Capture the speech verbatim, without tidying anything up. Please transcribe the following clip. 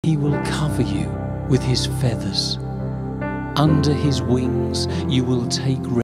He will cover you with his feathers. Under his wings you will take refuge.